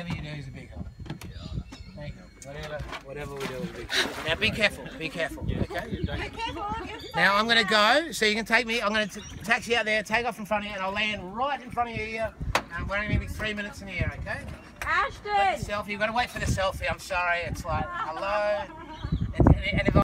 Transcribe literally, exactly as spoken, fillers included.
whatever you do is a big help. Thank you. Whatever, whatever we do is a big help. Now be careful, be careful, okay? Be careful. Now I'm going to go, so you can take me, I'm going to taxi out there, take off in front of you, and I'll land right in front of you here. Um, we're only going to be three minutes in the air, okay? Ashton! Selfie, you've got to wait for the selfie, I'm sorry, it's like, hello. And, and if I